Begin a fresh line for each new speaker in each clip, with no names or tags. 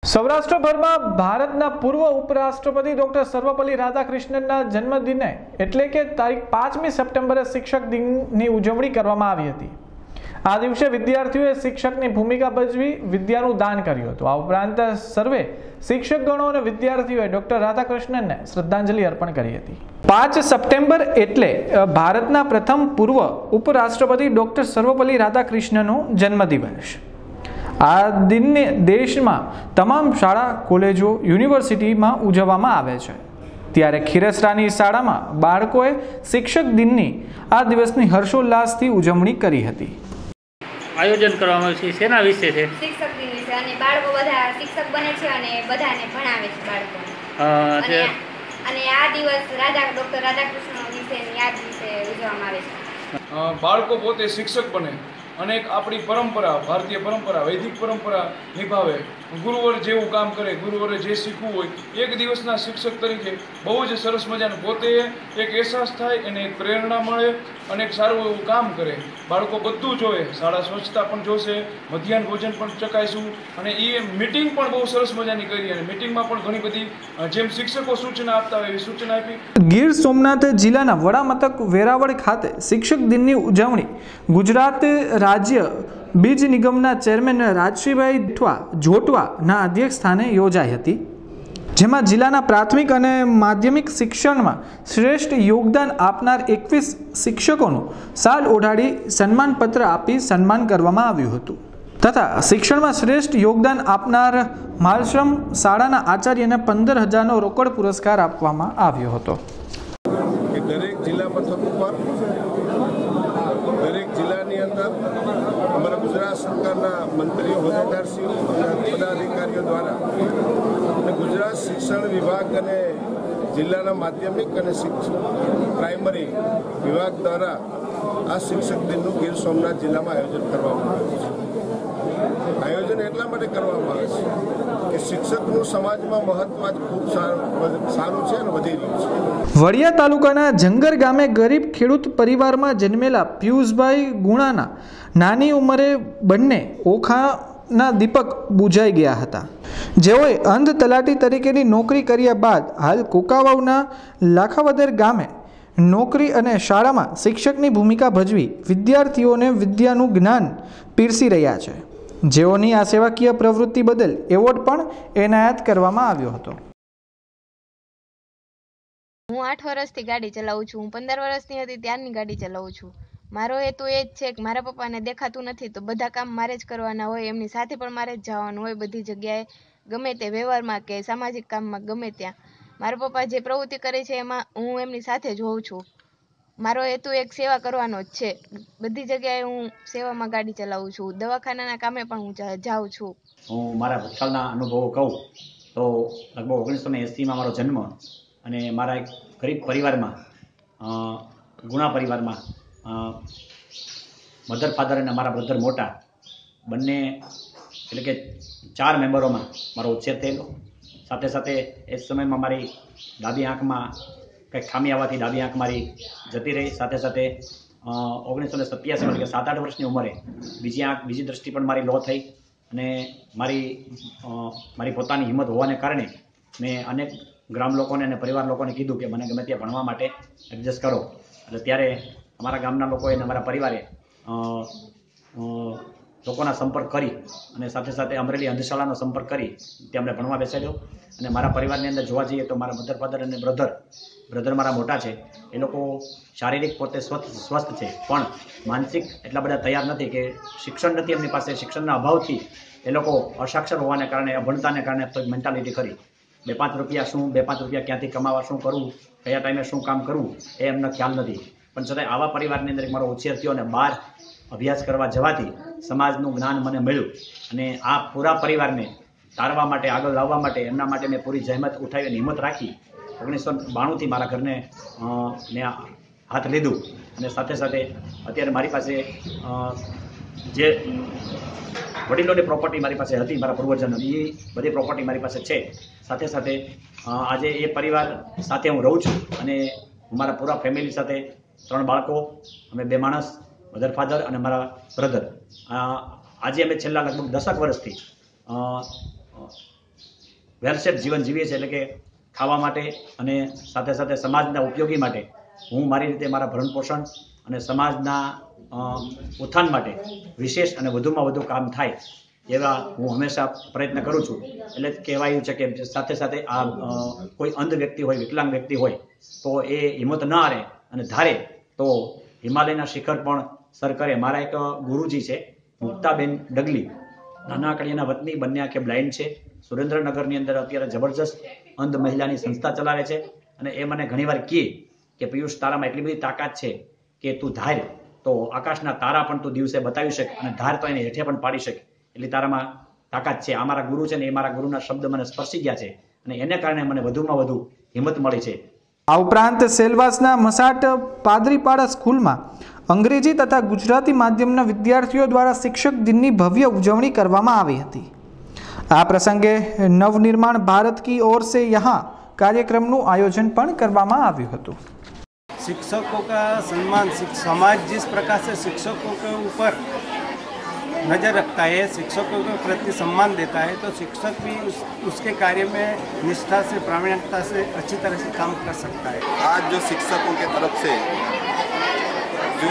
સૌરાષ્ટ્રભરમાં ભારતના પૂર્વ ઉપરાષ્ટ્રપતિ ડોક્ટર સર્વપલ્લી રાધાકૃષ્ણનના જન્મદિને એટલે કે તારીખ 5મી સપ્ટેમ્બરે શિક્ષક દિનની ઉજવણી કરવામાં આવી હતી। આ દિવસે વિદ્યાર્થીઓએ શિક્ષકની ભૂમિકા ભજવી વિદ્યાનું દાન કર્યું હતું। આ ઉપરાંત સર્વે શિક્ષકગણો અને વિદ્યાર્થીઓએ ડોક્ટર રાધાકૃષ્ણનને શ્રદ્ધાંજલિ અર્પણ કરી હતી। 5 સપ્ટેમ્બર એટલે ભારતના પ્રથમ પૂર્વ ઉપરાષ્ટ્રપતિ ડોક્ટર સર્વપલ્લી રાધાકૃષ્ણનનો જન્મદિવસ। આ દિનને દેશમાં તમામ શાળા કોલેજો યુનિવર્સિટીમાં ઉજવવામાં આવે છે। ત્યારે ખીરસરાની શાળામાં બાળકોએ શિક્ષક દિનની આ દિવસની હર્ષોલ્લાસથી ઉજવણી કરી હતી।
આયોજન કરવામાં આવ્યું છે શેના વિશે છે?
શિક્ષક દિન વિશે અને બાળકો બધા શિક્ષક બને છે અને બધાને ભણાવે છે બાળકોને। અને આ દિવસ ડોક્ટર રાધાકૃષ્ણ વિશેની યાદ વિશે ઉજવવામાં આવે છે।
બાળકો પોતે શિક્ષક બને અને આપણી પરંપરા ભારતીય પરંપરા વૈદિક પરંપરા નિભાવે, ગુરુવર જેવું કામ કરે, ગુરુવરે જે શીખવું હોય એક દિવસના શિક્ષક તરીકે બહુ જ સરસ મજાનું પોતે એક અહેસાસ થાય અને એક પ્રેરણા મળે અને એક સારું એવું કામ કરે। બાળકો બધું જોવે, શાળા સ્વચ્છતા પણ જોશે, મધ્યાહન ભોજન પણ ચકાઈશું અને એ મિટિંગ પણ બહુ સરસ મજાની કરી અને મિટિંગમાં પણ ઘણી બધી જેમ શિક્ષકો સૂચના આપતા હોય એવી સૂચના આપી।
ગીર સોમનાથ જિલ્લાના વડા મથક વેરાવળ ખાતે શિક્ષક દિનની ઉજવણી ગુજરાત રાજ્ય બીજ નિગમના ચેરમેન રાજશ્રીભાઈ જોટવાના અધ્યક્ષ સ્થાને યોજાઈ હતી, જેમાં જિલ્લાના પ્રાથમિક અને માધ્યમિક શિક્ષણમાં શ્રેષ્ઠ યોગદાન આપનાર 21 શિક્ષકોનું શાલ ઓઢાડી સન્માનપત્ર આપી સન્માન કરવામાં આવ્યું હતું તથા શિક્ષણમાં શ્રેષ્ઠ યોગદાન આપનાર માલશ્રમ શાળાના આચાર્યને 15,000નો રોકડ પુરસ્કાર આપવામાં આવ્યો હતો।
દરેક જિલ્લા મથક ઉપર દરેક જિલ્લાની અંદર અમારા ગુજરાત સરકારના મંત્રીઓ, હોદ્દેદારશ્રીઓ અને પદાધિકારીઓ દ્વારા અને ગુજરાત શિક્ષણ વિભાગ અને જિલ્લાના માધ્યમિક અને પ્રાઇમરી વિભાગ દ્વારા આ શિક્ષક દિનનું ગીર સોમનાથ જિલ્લામાં આયોજન કરવામાં આવ્યું છે। આયોજન એટલા માટે કરવામાં આવે છે કે શિક્ષકનું સમાજમાં મહત્વ ખૂબ સારું છે અને વધી રહ્યું છે।
વડિયા તાલુકાના જંગર ગામે ગરીબ ખેડૂત પરિવારમાં જન્મેલા પિયુષભાઈ ગુણાના નાની ઉંમરે બંને ઓખાના દીપક બુઝાઈ ગયા હતા, જેઓએ અંધ તલાટી તરીકેની નોકરી કર્યા બાદ હાલ કુકાવાવના લાખાવદર ગામે નોકરી અને શાળામાં શિક્ષકની ભૂમિકા ભજવી વિદ્યાર્થીઓને વિદ્યાનું જ્ઞાન પીરસી રહ્યા છે, જેઓની આ સેવાકીય પ્રવૃત્તિ બદલ એવોર્ડ પણ એનાયત કરવામાં આવ્યો હતો।
હું 8 વર્ષથી ગાડી ચલાવું છું। હું 15 વર્ષની હતી ત્યારની ગાડી ચલાવું છું। મારો હેતુ એ જ છે કે મારા પપ્પાને દેખાતું નથી તો બધા કામ મારે જ કરવાના હોય, એમની સાથે પણ મારે જ જવાનું હોય બધી જગ્યાએ, ગમે તે વ્યવહારમાં કે સામાજિક કામમાં ગમે ત્યાં મારા પપ્પા જે પ્રવૃત્તિ કરે છે એમાં હું એમની સાથે જ હોઉં છું। મારો હેતુ એક સેવા કરવાનો જ છે। બધી જગ્યાએ હું સેવામાં ગાડી ચલાવું છું, દવાખાનાના કામે પણ હું જાઉં છું।
હું મારા ભૂતકાળના અનુભવો કહું તો લગભગ 1980માં મારો જન્મ અને મારા એક ગરીબ પરિવારમાં ગુણા પરિવારમાં મધર ફાધર અને મારા બ્રધર મોટા બંને એટલે કે 4 મેમ્બરોમાં મારો ઉછેર થયેલો। સાથે સાથે એ સમયમાં મારી ડાબી આંખમાં કંઈક ખામી આવવાથી ડાબી આંખ મારી જતી રહી। સાથે સાથે 1987 એટલે કે 7-8 વર્ષની ઉંમરે બીજી દ્રષ્ટિ પણ મારી લો થઈ અને મારી પોતાની હિંમત હોવાને કારણે મેં અનેક ગ્રામ લોકોને અને પરિવાર લોકોને કીધું કે મને ગમે ત્યાં ભણવા માટે એડજસ્ટ કરો। એટલે ત્યારે અમારા ગામના લોકોએ અને અમારા પરિવારે લોકોના સંપર્ક કરી અને સાથે સાથે અમરેલી અંધશાળાનો સંપર્ક કરી ત્યાં અમને ભણવા બેસાડ્યો। અને મારા પરિવારની અંદર જોવા જઈએ તો મારા મધર ફાધર અને બ્રધર મારા મોટા છે, એ લોકો શારીરિક પોતે સ્વસ્થ છે પણ માનસિક એટલા બધા તૈયાર નથી કે શિક્ષણ નથી એમની પાસે। શિક્ષણના અભાવથી એ લોકો અસાક્ષર હોવાને કારણે, અભણતાને કારણે તો મેન્ટાલિટી ખરી 2-5 રૂપિયા શું 2-5 રૂપિયા ક્યાંથી કમાવા, શું કરવું, કયા ટાઈમે શું કામ કરવું એ એમનો ખ્યાલ નથી। પણ છતાંય આવા પરિવારની અંદર મારો ઉછેર થયો અને બહાર અભ્યાસ કરવા જવાથી સમાજનું જ્ઞાન મને મળ્યું અને આ પૂરા પરિવારને તારવા માટે, આગળ લાવવા માટે, એમના માટે મેં પૂરી જહેમત ઉઠાવી અને હિંમત રાખી 1992થી મારા ઘરને મેં હાથ લીધું અને સાથે સાથે અત્યારે મારી પાસે જે વડીલોની પ્રોપર્ટી મારી પાસે હતી, મારા પૂર્વજોની, એ બધી પ્રોપર્ટી મારી પાસે છે। સાથે સાથે આજે એ પરિવાર સાથે હું રહું છું અને મારા પૂરા ફેમિલી સાથે 3 બાળકો, અમે 2 માણસ, મધર ફાધર અને મારા બ્રધર। આજે અમે છેલ્લા લગભગ 10 વર્ષથી વેલસેટ જીવન જીવીએ છીએ, એટલે કે ખાવા માટે અને સાથે સાથે સમાજના ઉપયોગી માટે હું મારી રીતે મારા ભરણ પોષણ અને સમાજના ઉત્થાન માટે વિશેષ અને વધુમાં વધુ કામ થાય એવા હું હંમેશા પ્રયત્ન કરું છું. એટલે કહેવાયું છે કે સાથે સાથે આ કોઈ અંધ વ્યક્તિ હોય, વિકલાંગ વ્યક્તિ હોય તો એ હિંમત ન હારે અને ધારે તો હિમાલયના શિખર પણ સર કરે. મારા એક ગુરુજી છે મુક્તાબેન ડગલી, નાનાકડીયાના વતની, બંને આંખે બ્લાઇન્ડ છે. સુરેન્દ્રનગરની અંદર અત્યારે જબરજસ્ત અંધ મહિલાની સંસ્થા ચલાવે છે અને એ મને ઘણીવાર કહે કે પિયુષ, તારામાં એટલી બધી તાકાત છે કે તું ધાર તો આકાશના તારા પણ તું દિવસે બતાવી શકે અને ધાર તો એને હેઠે પણ પાડી શકે, એટલી તારામાં તાકાત છે. આ મારા ગુરુ છે ને એ મારા ગુરુના શબ્દ મને સ્પર્શી ગયા છે અને એને કારણે મને વધુમાં વધુ હિંમત મળી છે.
આ ઉપરાંત સેલવાસના મસાટ પાદરીપાડા સ્કૂલમાં અંગ્રેજી તથા ગુજરાતી માધ્યમના વિદ્યાર્થીઓ દ્વારા શિક્ષક દિનની ભવ્ય ઉજવણી કરવામાં આવી હતી. આ પ્રસંગે નવનિર્माण भारत की ओर से यहाँ कार्यक्रमનું આયોજન પણ કરવામાં આવ્યું હતું.
शिक्षकों का सम्मान, समाज जिस प्रकार से शिक्षकों के ऊपर नज़र रखता है, शिक्षकों के प्रति सम्मान देता है, तो शिक्षक भी उसके कार्य में निष्ठा से, प्रामाणिकता से अच्छी तरह से काम कर सकता है.
आज जो शिक्षकों के तरफ से जो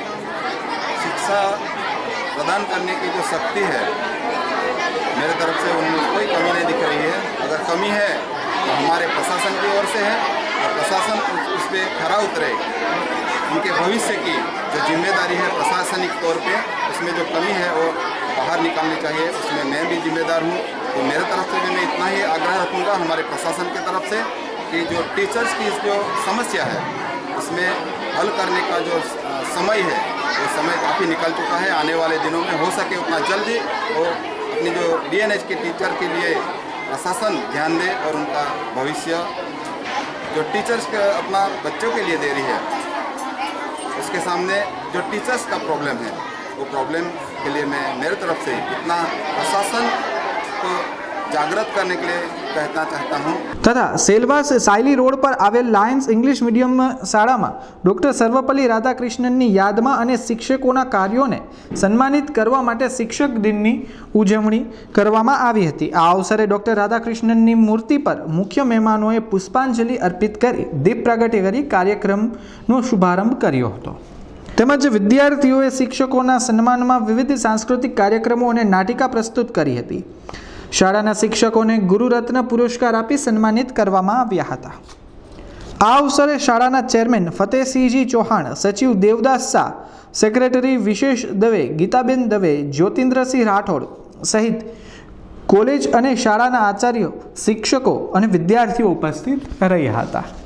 शिक्षा प्रदान करने की जो शक्ति है, मेरे तरफ से उनमें कोई कमी नहीं दिख रही है. अगर कमी है तो हमारे प्रशासन की ओर से है और प्रशासन उस पर खरा उतरे. उनके भविष्य की जो जिम्मेदारी है प्रशासनिक तौर पे, उसमें जो कमी है वो बाहर निकालनी चाहिए. उसमें मैं भी जिम्मेदार हूँ. तो मेरे तरफ से भी मैं इतना ही आग्रह रखूँगा हमारे प्रशासन की तरफ से कि जो टीचर्स की जो समस्या है उसमें हल करने का जो समय है वो समय काफ़ी निकल चुका है. आने वाले दिनों में हो सके उतना जल्दी वो अपनी जो DNH के टीचर के लिए प्रशासन ध्यान दे और उनका भविष्य जो टीचर्स के अपना बच्चों के लिए दे रही है, उसके सामने जो टीचर्स का प्रॉब्लम है वो प्रॉब्लम के लिए मैं मेरे तरफ से इतना प्रशासन को जागृत करने के लिए कहना चाहता हूँ.
તથા સેલવાસ સાયલી રોડ પર આવેલ લાયન્સ ઇંગ્લિશ મીડિયમ શાળામાં ડોક્ટર સર્વપલ્લી રાધાકૃષ્ણનની યાદમાં અને શિક્ષકોના કાર્યોને સન્માનિત કરવા માટે શિક્ષક દિનની ઉજવણી કરવામાં આવી હતી. આ અવસરે ડોક્ટર રાધાકૃષ્ણનની મૂર્તિ પર મુખ્ય મહેમાનોએ પુષ્પાંજલિ અર્પિત કરી દીપ પ્રાગટ્ય કરી કાર્યક્રમનો શુભારંભ કર્યો હતો. તેમજ વિદ્યાર્થીઓએ શિક્ષકોના સન્માનમાં વિવિધ સાંસ્કૃતિક કાર્યક્રમો અને નાટિકા પ્રસ્તુત કરી હતી. શાળાના શિક્ષકોને ગુરુરત્ન પુરસ્કાર આપી સન્માનિત કરવામાં આવ્યા હતા. આ અવસરે શાળાના ચેરમેન ફતેહસિંહજી ચૌહાણ, સચિવ દેવદાસ શાહ, સેક્રેટરી વિશેષ દવે, ગીતાબેન દવે, જ્યોતિન્દ્રસિંહ રાઠોડ સહિત કોલેજ અને શાળાના આચાર્યો, શિક્ષકો અને વિદ્યાર્થીઓ ઉપસ્થિત રહ્યા હતા.